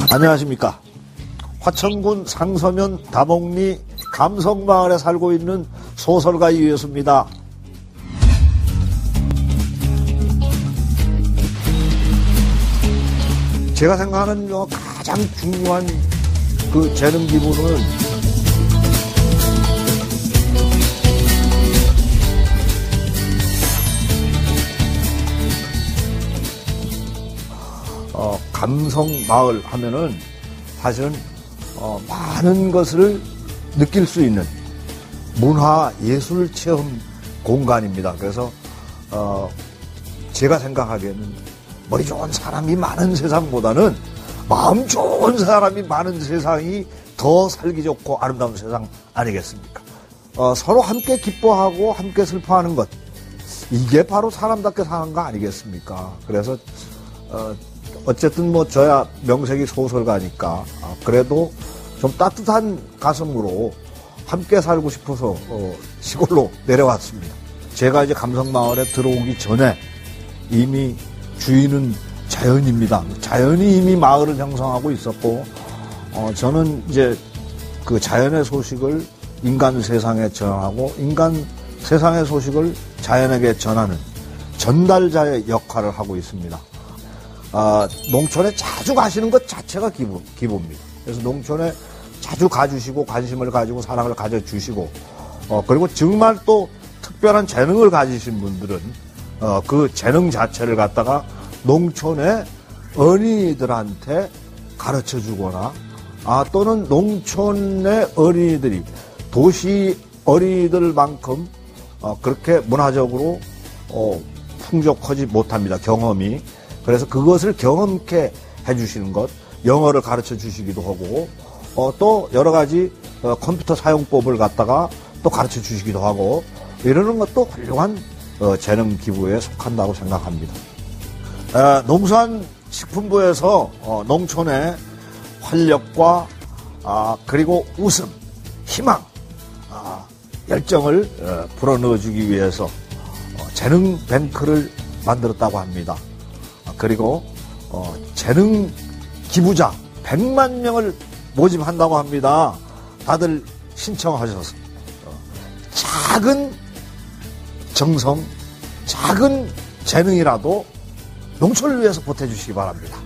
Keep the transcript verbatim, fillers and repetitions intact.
안녕하십니까. 화천군 상서면 다목리 감성마을에 살고 있는 소설가 이회수입니다. 제가 생각하는 가장 중요한 그 재능 기부는 어, 감성마을 하면은 사실은 어, 많은 것을 느낄 수 있는 문화 예술 체험 공간입니다. 그래서 어, 제가 생각하기에는 머리 좋은 사람이 많은 세상보다는 마음 좋은 사람이 많은 세상이 더 살기 좋고 아름다운 세상 아니겠습니까? 어, 서로 함께 기뻐하고 함께 슬퍼하는 것, 이게 바로 사람답게 사는 거 아니겠습니까? 그래서 어, 어쨌든 뭐 저야 명색이 소설가니까 아, 그래도 좀 따뜻한 가슴으로 함께 살고 싶어서 어, 시골로 내려왔습니다. 제가 이제 감성마을에 들어오기 전에 이미 주인은 자연입니다. 자연이 이미 마을을 형성하고 있었고 어, 저는 이제 그 자연의 소식을 인간 세상에 전하고 인간 세상의 소식을 자연에게 전하는 전달자의 역할을 하고 있습니다. 아, 농촌에 자주 가시는 것 자체가 기부, 기부입니다. 그래서 농촌에 자주 가주시고 관심을 가지고 사랑을 가져주시고 어, 그리고 정말 또 특별한 재능을 가지신 분들은 어, 그 재능 자체를 갖다가 농촌의 어린이들한테 가르쳐주거나 아, 또는 농촌의 어린이들이 도시 어린이들만큼 어, 그렇게 문화적으로 어, 풍족하지 못합니다. 경험이. 그래서 그것을 경험케 해주시는 것, 영어를 가르쳐 주시기도 하고 어, 또 여러 가지 어, 컴퓨터 사용법을 갖다가 또 가르쳐 주시기도 하고 이러는 것도 훌륭한 어, 재능 기부에 속한다고 생각합니다. 에, 농수산식품부에서 어, 농촌의 활력과 아, 그리고 웃음, 희망, 아, 열정을 어, 불어넣어주기 위해서 어, 재능 뱅크를 만들었다고 합니다. 그리고 어, 재능 기부자 백만 명을 모집한다고 합니다. 다들 신청하셔서 어, 작은 정성, 작은 재능이라도 농촌을 위해서 보태주시기 바랍니다.